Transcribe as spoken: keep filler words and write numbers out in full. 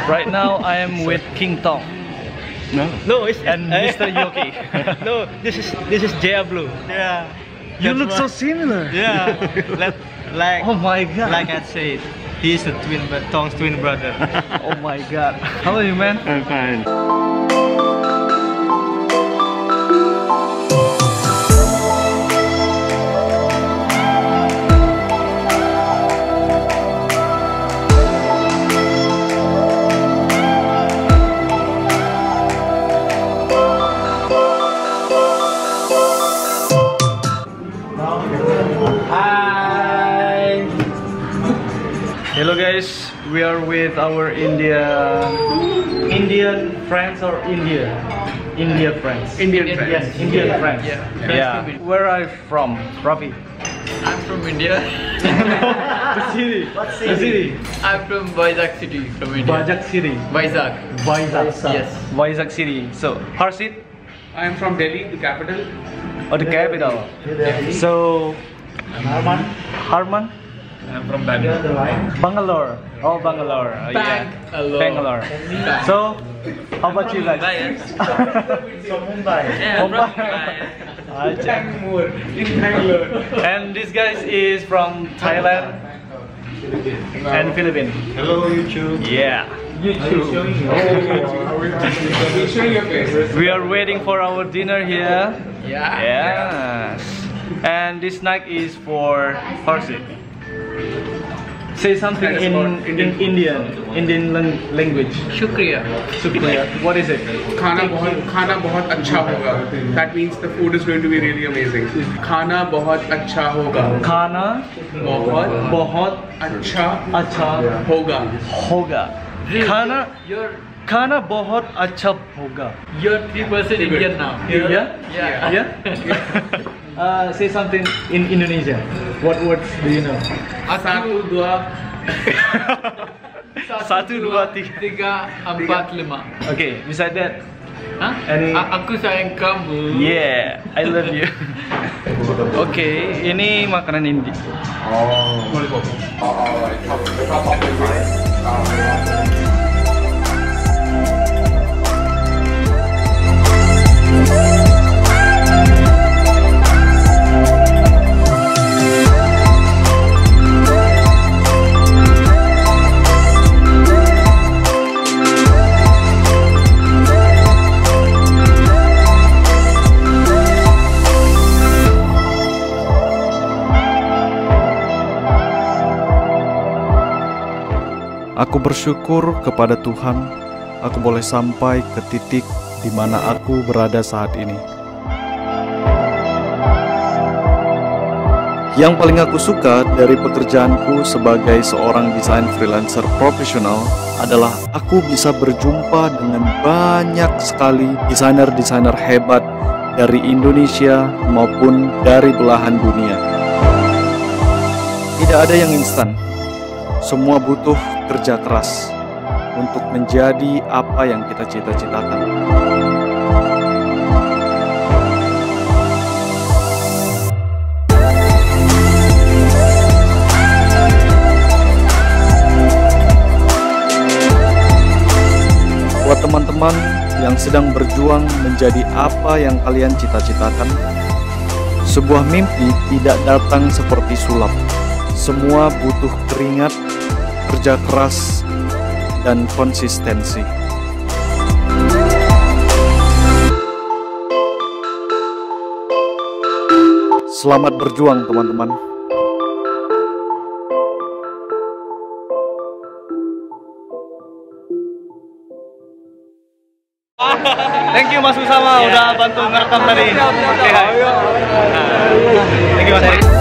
Right now I am with King Tong. No, no, it's and Mister Yoki. No, this is this is Jaya Blue. Yeah, you look so similar. Yeah, like, like oh my god. Like I said, he's a twin, but Tong's twin brother. Oh my god. How are you, man? I'm fine. Hello guys, we are with our India, Indian friends or India, India friends. Indian friends. Yes, Indian friends. Yeah. Yeah. Where are you from, Ravi? I'm from India. What city? What city? The city? I'm from Vizag city, from India. Vizag city. Vizag. Vizag. Yes. Vizag city. So, Harshit? I am from Delhi, the capital. Oh, the capital. So, Harman. Harman. I am from Bangalore. Bangalore. Oh, Bangalore. Oh, yeah. Bangalore. Bangalore. So, how about you guys? So Mumbai. Yeah, I'm from Mumbai. Bangalore. In Bangalore. And this guy is from Thailand and Philippines. Hello YouTube. Yeah. YouTube. Showing your face. We are waiting for our dinner here. Yeah. Yes. And this snack is for Harshit. Say something in, in Indian, Indian language. Shukriya. Shukriya. What is it? Khana bahut khana bahut acha hoga. That means the food is going to be really amazing. Khana bahut acha hoga. Khana bahut bahut acha acha hoga. hoga. Khana You're khana bahut acha hoga. you're three percent Indian now. Yeah? Yeah. Yeah? Uh, say something in Indonesia. What words do you know? Satu dua. Satu, dua, tiga. tiga, empat, lima. Okay, beside that. Hah? Any- A- Aku sayang kamu. Yeah, I love you. Okay, ini makanan Indi. Aku bersyukur kepada Tuhan, aku boleh sampai ke titik di mana aku berada saat ini. Yang paling aku suka dari pekerjaanku sebagai seorang desain freelancer profesional adalah aku bisa berjumpa dengan banyak sekali desainer-desainer hebat dari Indonesia maupun dari belahan dunia. Tidak ada yang instan. Semua butuh kerja keras untuk menjadi apa yang kita cita-citakan. Buat teman-teman yang sedang berjuang menjadi apa yang kalian cita-citakan, sebuah mimpi tidak datang seperti sulap. Semua butuh keringat, kerja keras, dan konsistensi. Selamat berjuang, teman-teman. Thank you Mas Usama udah bantu ngerekam tadi. Oke, hai. Nah, thank you Mas Eri.